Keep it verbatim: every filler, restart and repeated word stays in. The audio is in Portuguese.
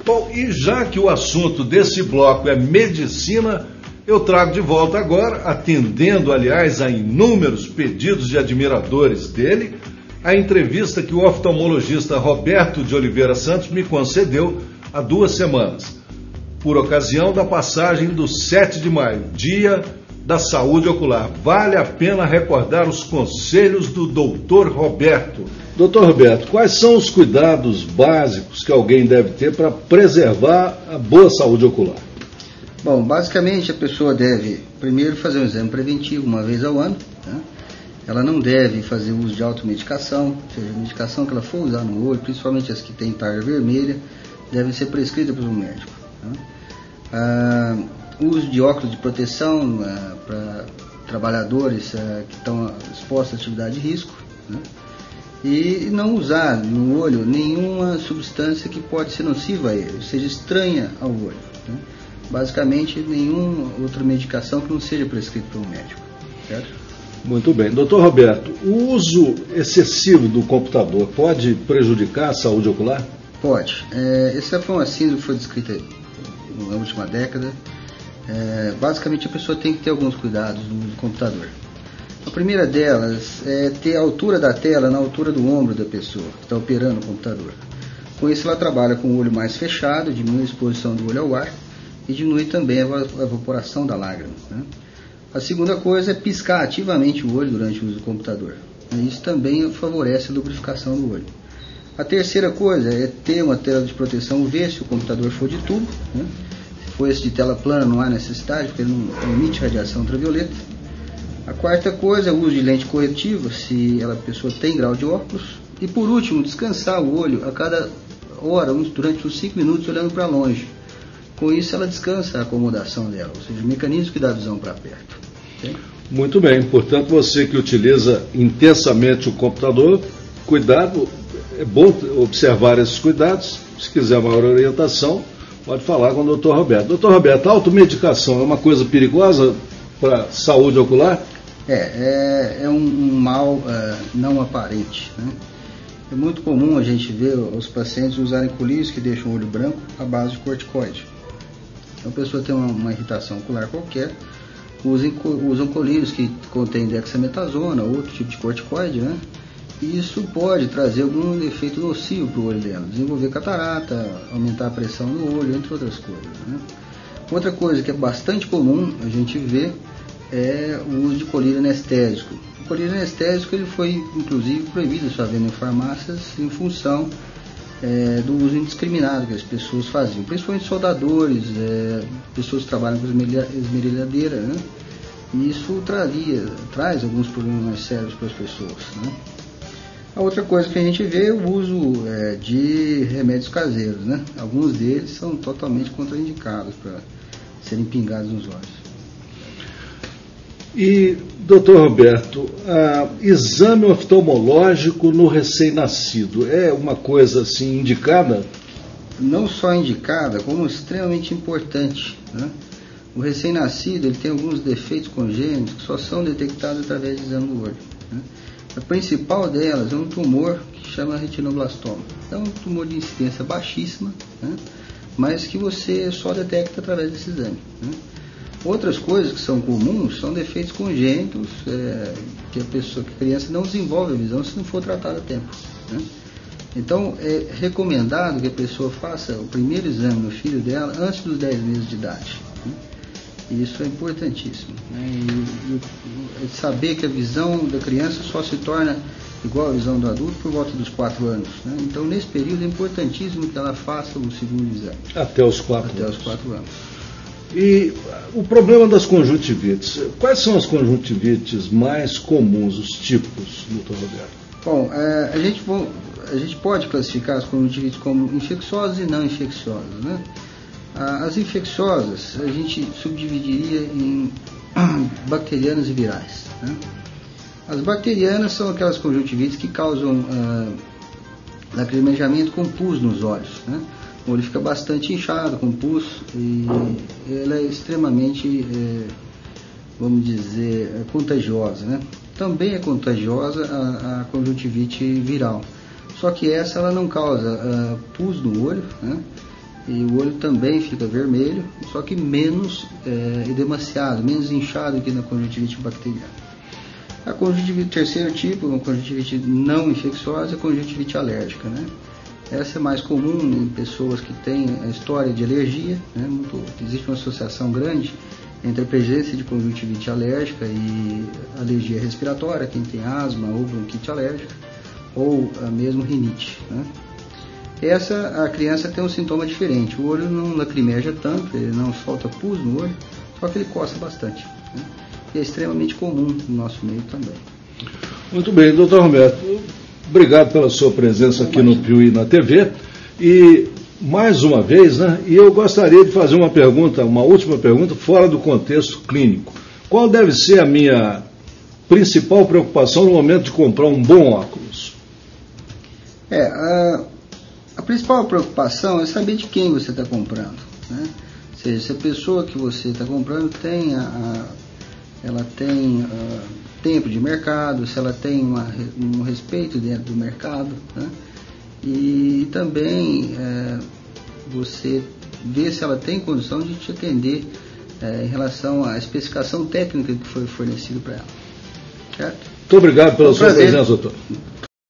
Bom, e já que o assunto desse bloco é medicina, eu trago de volta agora, atendendo, aliás, a inúmeros pedidos de admiradores dele, a entrevista que o oftalmologista Roberto de Oliveira Santos me concedeu há duas semanas, por ocasião da passagem do sete de maio, Dia da Saúde Ocular. Vale a pena recordar os conselhos do doutor Roberto. doutor Roberto, quais são os cuidados básicos que alguém deve ter para preservar a boa saúde ocular? Bom, basicamente a pessoa deve primeiro fazer um exame preventivo uma vez ao ano, né? Ela não deve fazer uso de automedicação, ou seja, a medicação que ela for usar no olho, principalmente as que têm tarja vermelha, devem ser prescritas por um médico, né? Ah, uso de óculos de proteção ah, para trabalhadores ah, que estão expostos a atividade de risco, né? E não usar no olho nenhuma substância que pode ser nociva a ele, ou seja, estranha ao olho, né? Basicamente, nenhuma outra medicação que não seja prescrita por um médico, certo? Muito bem. doutor Roberto, o uso excessivo do computador pode prejudicar a saúde ocular? Pode. É, essa foi uma síndrome que foi descrita na última década. É, basicamente, a pessoa tem que ter alguns cuidados no uso do computador. A primeira delas é ter a altura da tela na altura do ombro da pessoa que está operando o computador. Com isso, ela trabalha com o olho mais fechado, diminui a exposição do olho ao ar e diminui também a evaporação da lágrima, né? A segunda coisa é piscar ativamente o olho durante o uso do computador. Isso também favorece a lubrificação do olho. A terceira coisa é ter uma tela de proteção U V se o computador for de tubo, né? Se for esse de tela plana não há necessidade, porque ele não emite radiação ultravioleta. A quarta coisa é o uso de lente corretiva, se a pessoa tem grau de óculos. E por último, descansar o olho a cada hora, durante uns cinco minutos, olhando para longe. Com isso ela descansa a acomodação dela, ou seja, o mecanismo que dá a visão para perto. Okay? Muito bem, portanto você que utiliza intensamente o computador, cuidado, é bom observar esses cuidados. Se quiser maior orientação, pode falar com o doutor Roberto. doutor Roberto, a automedicação é uma coisa perigosa para a saúde ocular? É, é, é um, um mal uh, não aparente, né? É muito comum a gente ver os pacientes usarem colírios que deixam o olho branco à base de corticoide. Então, a pessoa tem uma, uma irritação ocular qualquer, usam, usam colírios que contêm dexametasona, outro tipo de corticoide, né? E isso pode trazer algum efeito nocivo para o olho dela, desenvolver catarata, aumentar a pressão no olho, entre outras coisas, né? Outra coisa que é bastante comum a gente ver é o uso de colírio anestésico. O colírio anestésico ele foi, inclusive, proibido sua venda em farmácias em função É, do uso indiscriminado que as pessoas faziam, principalmente soldadores, é, pessoas que trabalham com esmerilhadeira, né? E isso traria, traz alguns problemas mais sérios para as pessoas, né? A outra coisa que a gente vê é o uso é, de remédios caseiros, né? Alguns deles são totalmente contraindicados para serem pingados nos olhos. E, doutor Roberto, ah, exame oftalmológico no recém-nascido é uma coisa assim indicada? Não só indicada, como extremamente importante, né? O recém-nascido ele tem alguns defeitos congênitos que só são detectados através do exame do olho, né? A principal delas é um tumor que chama retinoblastoma. É um tumor de incidência baixíssima, né? Mas que você só detecta através desse exame, né? Outras coisas que são comuns são defeitos congênitos é, que a pessoa, que a criança não desenvolve a visão se não for tratada a tempo, né? Então é recomendado que a pessoa faça o primeiro exame no filho dela antes dos dez meses de idade, né? E isso é importantíssimo, né? E, e saber que a visão da criança só se torna igual à visão do adulto por volta dos quatro anos, né? Então nesse período é importantíssimo que ela faça o segundo exame. Até os quatro Até anos. os quatro anos. E o problema das conjuntivites, quais são as conjuntivites mais comuns, os tipos, doutor Roberto? Bom, é, a, gente, a gente pode classificar as conjuntivites como infecciosas e não infecciosas, né? As infecciosas a gente subdividiria em bacterianas e virais, né? As bacterianas são aquelas conjuntivites que causam ah, lacrimejamento com pus nos olhos, né? O olho fica bastante inchado, com pus, e ela é extremamente, é, vamos dizer, é contagiosa, né? Também é contagiosa a, a conjuntivite viral, só que essa ela não causa uh, pus no olho, né? E o olho também fica vermelho, só que menos é, edemaciado, menos inchado que na conjuntivite bacteriana. A conjuntivite, terceiro tipo, uma conjuntivite não infecciosa, é a conjuntivite alérgica, né? Essa é mais comum em pessoas que têm a história de alergia, né? Muito, existe uma associação grande entre a presença de conjuntivite alérgica e alergia respiratória, quem tem asma ou bronquite alérgica, ou mesmo rinite, né? Essa, a criança tem um sintoma diferente, o olho não lacrimeja tanto, ele não solta pus no olho, só que ele coça bastante, né? E é extremamente comum no nosso meio também. Muito bem, doutor Roberto, obrigado pela sua presença aqui no Piuí na T V, e mais uma vez, né, e eu gostaria de fazer uma pergunta, uma última pergunta, fora do contexto clínico. Qual deve ser a minha principal preocupação no momento de comprar um bom óculos? É, a, a principal preocupação é saber de quem você está comprando, né? Ou seja, se a pessoa que você está comprando tem, a, a, ela tem a, tempo de mercado, se ela tem uma, um respeito dentro do mercado, né? E também é, você vê se ela tem condição de te atender é, em relação à especificação técnica que foi fornecida para ela. Certo? Muito obrigado pela sua presença, doutor.